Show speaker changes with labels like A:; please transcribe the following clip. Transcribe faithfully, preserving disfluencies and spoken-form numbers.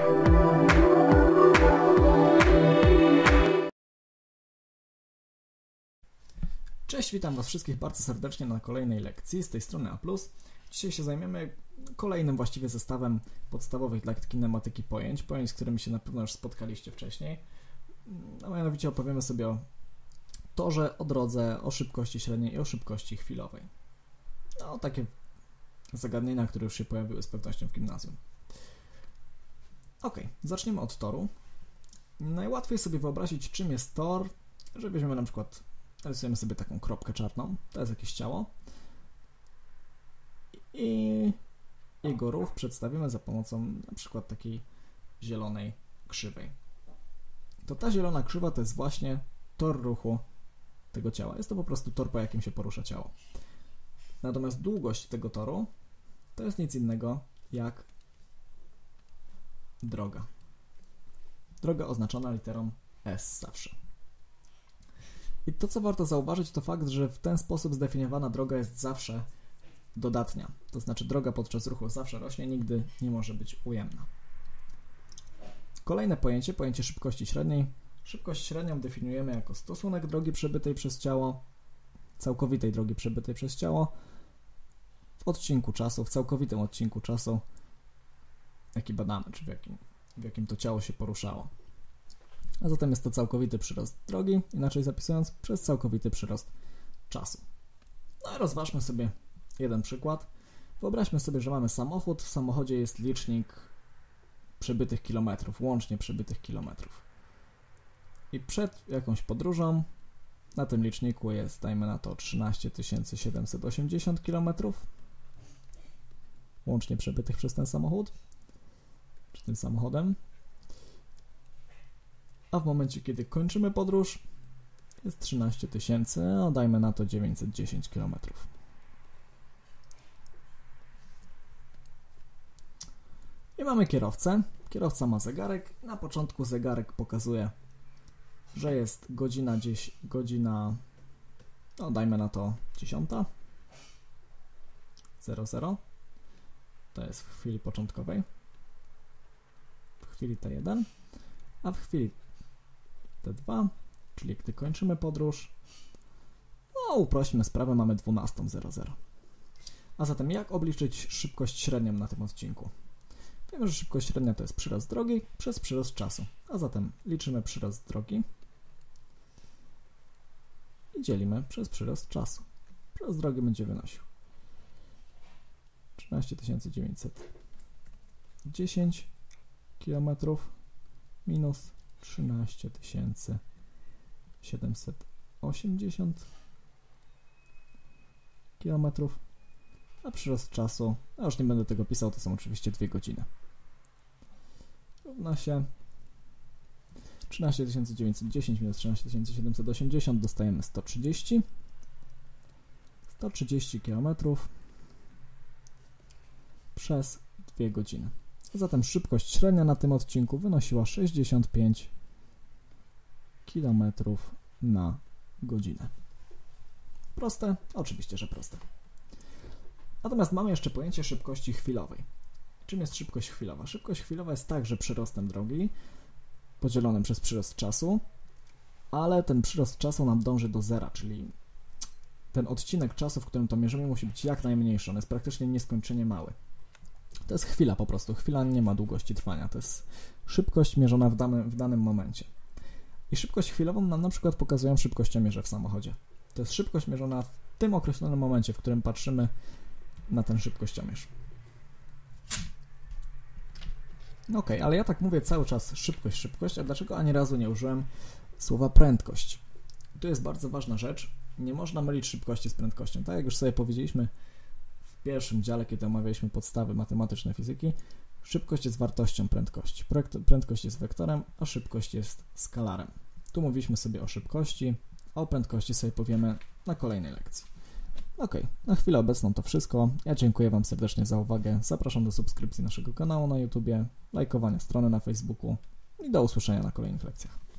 A: Cześć, witam Was wszystkich bardzo serdecznie na kolejnej lekcji z tej strony A plus. Dzisiaj się zajmiemy kolejnym właściwie zestawem podstawowych dla kinematyki pojęć, pojęć, z którymi się na pewno już spotkaliście wcześniej. A mianowicie opowiemy sobie o torze, o drodze, o szybkości średniej i o szybkości chwilowej. No, takie zagadnienia, które już się pojawiły z pewnością w gimnazjum. Ok, zaczniemy od toru. Najłatwiej sobie wyobrazić, czym jest tor, że weźmiemy na przykład, rysujemy sobie taką kropkę czarną, to jest jakieś ciało i jego ruch przedstawimy za pomocą na przykład takiej zielonej krzywej. To ta zielona krzywa to jest właśnie tor ruchu tego ciała. Jest to po prostu tor, po jakim się porusza ciało. Natomiast długość tego toru to jest nic innego jak droga. Droga oznaczona literą S zawsze. I to, co warto zauważyć, to fakt, że w ten sposób zdefiniowana droga jest zawsze dodatnia. To znaczy droga podczas ruchu zawsze rośnie, nigdy nie może być ujemna. Kolejne pojęcie, pojęcie szybkości średniej. Szybkość średnią definiujemy jako stosunek drogi przebytej przez ciało, całkowitej drogi przebytej przez ciało w odcinku czasu, w całkowitym odcinku czasu, jaki badamy, czy w jakim, w jakim to ciało się poruszało. A zatem jest to całkowity przyrost drogi, inaczej zapisując, przez całkowity przyrost czasu. No i rozważmy sobie jeden przykład. Wyobraźmy sobie, że mamy samochód, w samochodzie jest licznik przebytych kilometrów, łącznie przebytych kilometrów. I przed jakąś podróżą na tym liczniku jest, dajmy na to, trzynaście tysięcy siedemset osiemdziesiąt kilometrów, łącznie przebytych przez ten samochód, czy tym samochodem. A w momencie, kiedy kończymy podróż, jest trzynaście tysięcy, no dajmy na to dziewięćset dziesięć kilometrów. I mamy kierowcę. Kierowca ma zegarek. Na początku zegarek pokazuje, że jest godzina gdzieś, godzina, no dajmy na to dziesiąta zero zero. To jest w chwili początkowej. W chwili T jeden. A w chwili T dwa, czyli gdy kończymy podróż, no uprośćmy sprawę, mamy dwunasta zero zero. A zatem jak obliczyć szybkość średnią na tym odcinku? Wiemy, że szybkość średnia to jest przyrost drogi przez przyrost czasu. A zatem liczymy przyrost drogi i dzielimy przez przyrost czasu. Przyrost drogi będzie wynosił trzynaście tysięcy dziewięćset dziesięć kilometrów minus trzynaście tysięcy siedemset osiemdziesiąt kilometrów, a przyrost czasu, a już nie będę tego pisał, to są oczywiście dwie godziny. Równa się trzynaście tysięcy dziewięćset dziesięć minus trzynaście tysięcy siedemset osiemdziesiąt, dostajemy sto trzydzieści. sto trzydzieści kilometrów przez dwie godziny. Zatem szybkość średnia na tym odcinku wynosiła sześćdziesiąt pięć kilometrów na godzinę. Proste? Oczywiście, że proste. Natomiast mamy jeszcze pojęcie szybkości chwilowej. Czym jest szybkość chwilowa? Szybkość chwilowa jest także przyrostem drogi podzielonym przez przyrost czasu, ale ten przyrost czasu nam dąży do zera, czyli ten odcinek czasu, w którym to mierzymy, musi być jak najmniejszy. On jest praktycznie nieskończenie mały. To jest chwila po prostu. Chwila nie ma długości trwania. To jest szybkość mierzona w danym, w danym momencie. I szybkość chwilową nam na przykład pokazują szybkościomierze w samochodzie. To jest szybkość mierzona w tym określonym momencie, w którym patrzymy na ten szybkościomierz. Ok, ale ja tak mówię cały czas szybkość, szybkość, a dlaczego ani razu nie użyłem słowa prędkość? Tu jest bardzo ważna rzecz. Nie można mylić szybkości z prędkością. Tak jak już sobie powiedzieliśmy w pierwszym dziale, kiedy omawialiśmy podstawy matematyczne fizyki, szybkość jest wartością prędkości. Prędkość jest wektorem, a szybkość jest skalarem. Tu mówiliśmy sobie o szybkości, a o prędkości sobie powiemy na kolejnej lekcji. Ok, na chwilę obecną to wszystko. Ja dziękuję Wam serdecznie za uwagę. Zapraszam do subskrypcji naszego kanału na YouTubie, lajkowania strony na Facebooku i do usłyszenia na kolejnych lekcjach.